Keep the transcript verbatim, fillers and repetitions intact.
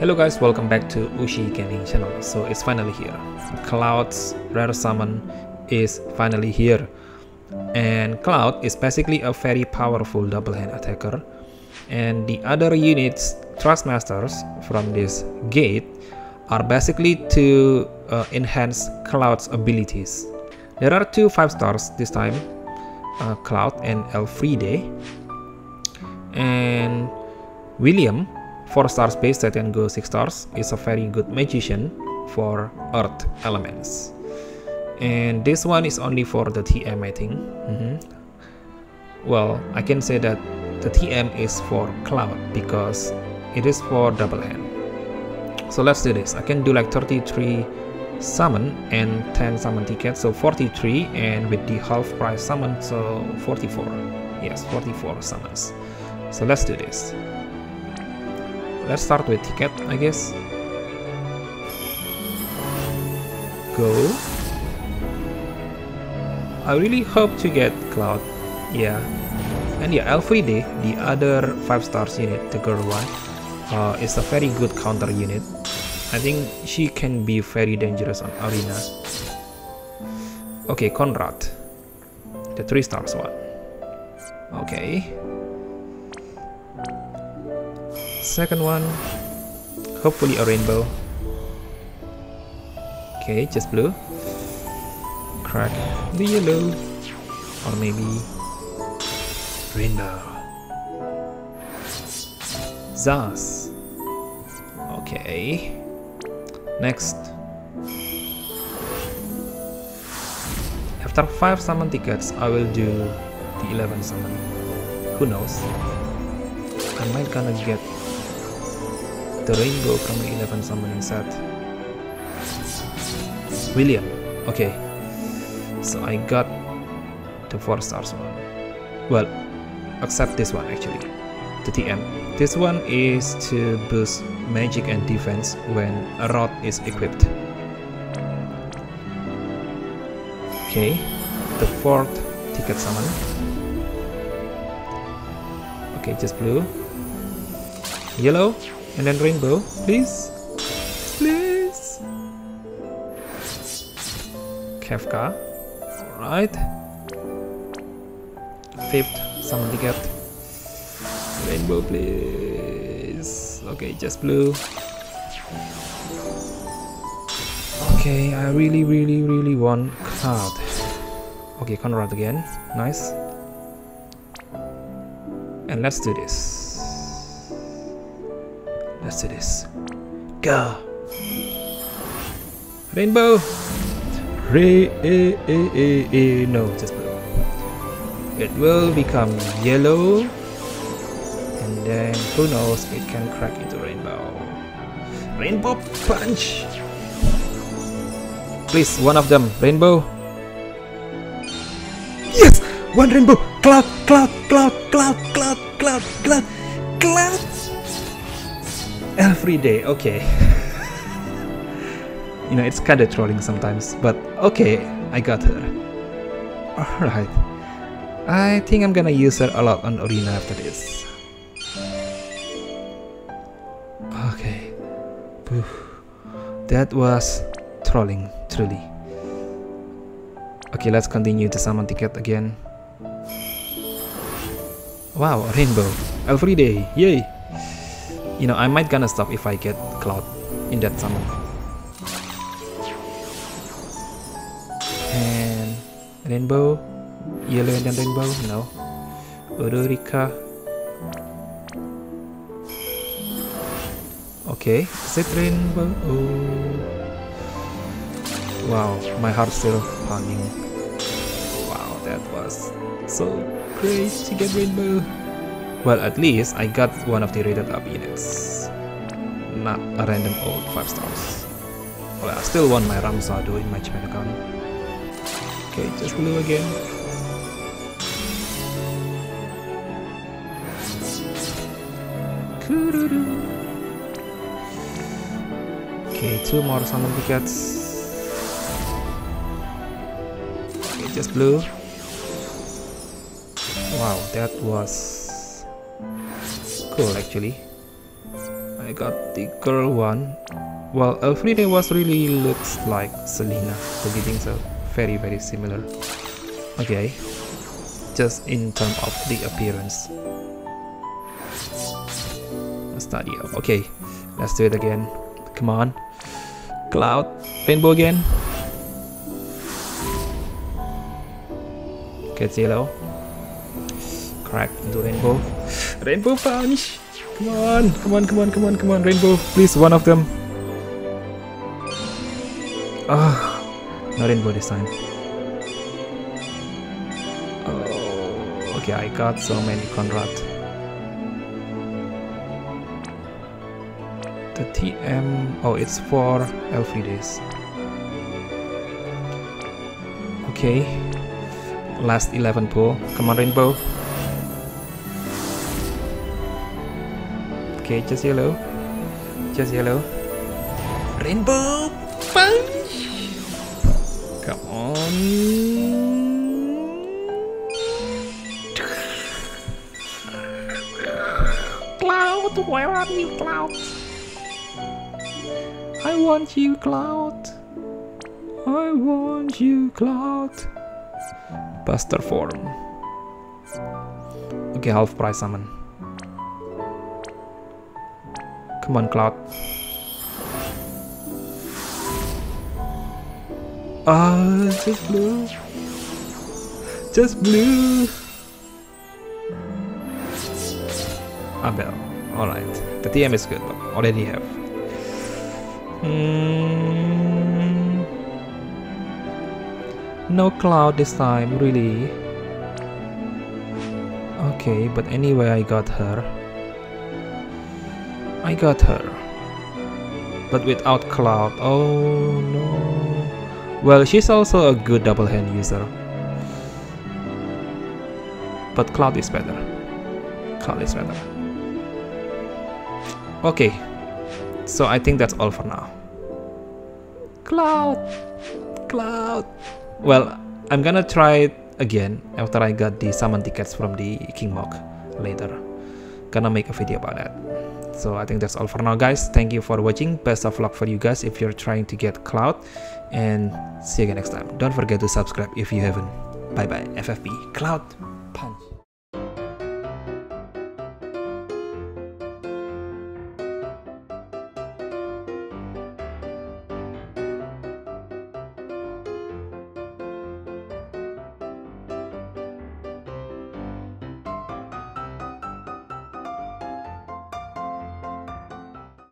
Hello guys, welcome back to Ushi Gaming channel. So it's finally here. Cloud's rare summon is finally here. And Cloud is basically a very powerful double hand attacker. And the other units, Thrustmasters from this gate, are basically to uh, enhance Cloud's abilities. There are two five stars this time, uh, Cloud and Elfriede. And William, four stars base set and go six stars, is a very good magician for earth elements. And this one is only for the T M, I think. Mm-hmm. Well, I can say that the T M is for Cloud because it is for double hand. So let's do this. I can do like thirty-three summon and ten summon tickets, so forty-three, and with the half price summon, so forty-four. Yes, forty-four summons. So let's do this. Let's start with ticket, I guess. Go. I really hope to get Cloud. Yeah. And yeah, Elfriede, the other five stars unit, the girl one, uh, is a very good counter unit. I think she can be very dangerous on arena. Okay, Conrad, the three stars one. Okay. Second one, hopefully a rainbow. Okay, just blue. Crack the yellow, or maybe rainbow. Zaz. Okay. Next. After five summon tickets, I will do the eleven summon. Who knows? I might gonna get the rainbow from the eleven summoning set. William. Okay. So I got the four stars one. Well, except this one actually. The T M. This one is to boost magic and defense when a rod is equipped. Okay. The fourth ticket summon. Okay, just blue. Yellow. And then rainbow, please, please. Kefka, alright. Fifth, summon ticket. Rainbow, please. Okay, just blue. Okay, I really, really, really want Cloud. Okay, Conrad again, nice. And let's do this. Let's do this. Go! Rainbow! Re eh, eh, eh, eh. No, just blue. It will become yellow. And then, who knows, it can crack into rainbow. Rainbow punch! Please, one of them. Rainbow. Yes! One rainbow! Cloud! Cloud! Cloud! Cloud! Cloud! Cloud! Cloud! Cloud! Elfriede, okay. You know, it's kinda trolling sometimes, but okay, I got her. Alright. I think I'm gonna use her a lot on arena after this. Okay. That was trolling, truly. Okay, let's continue to summon ticket again. Wow, a rainbow. Elfriede, yay! You know, I might gonna stop if I get Cloud in that summon. And rainbow, yellow and then rainbow, no. Ururika. Okay, is it rainbow? Oh. Wow, my heart's still pounding. Wow, that was so great to get rainbow. Well, at least I got one of the rated up units, not a random old five stars. Well, I still want my Ramsa though in my Japan account. Okay, just blue again. Okay, two more summon tickets. Okay, just blue. Wow, that was cool actually. I I got the girl one. Well, Elfriede was really looks like Selena. The leadings are very very similar. Okay, just in terms of the appearance. Stadio. Okay, let's do it again. Come on, Cloud, Rainbow again. Gets yellow. Crack into Rainbow. Rainbow punch. Come on, come on, come on, come on, come on, Rainbow. Please, one of them. Ah, oh, no Rainbow this time. Oh, okay, I got so many Conrad. The T M, oh, it's for Elfriedes. Okay, last eleven pull. Come on, Rainbow. Okay, just yellow. Just yellow. Rainbow punch! Come on. Cloud, where are you, Cloud? I want you, Cloud. I want you, Cloud. Buster form. Okay, half price summon. Come on, Cloud. Ah, just blue. Just blue. Abel. Alright. The T M is good, but already have. Hmm. No Cloud this time, really. Okay, but anyway, I got her. I got her. But without Cloud. Oh no. Well, she's also a good double hand user. But Cloud is better. Cloud is better. Okay. So I think that's all for now. Cloud! Cloud! Well, I'm gonna try it again after I got the summon tickets from the King Mog later. Gonna make a video about that. So I think that's all for now, guys. Thank you for watching. Best of luck for you guys if you're trying to get Cloud. And see you again next time. Don't forget to subscribe if you haven't. Bye bye, F F B. Cloud Punch.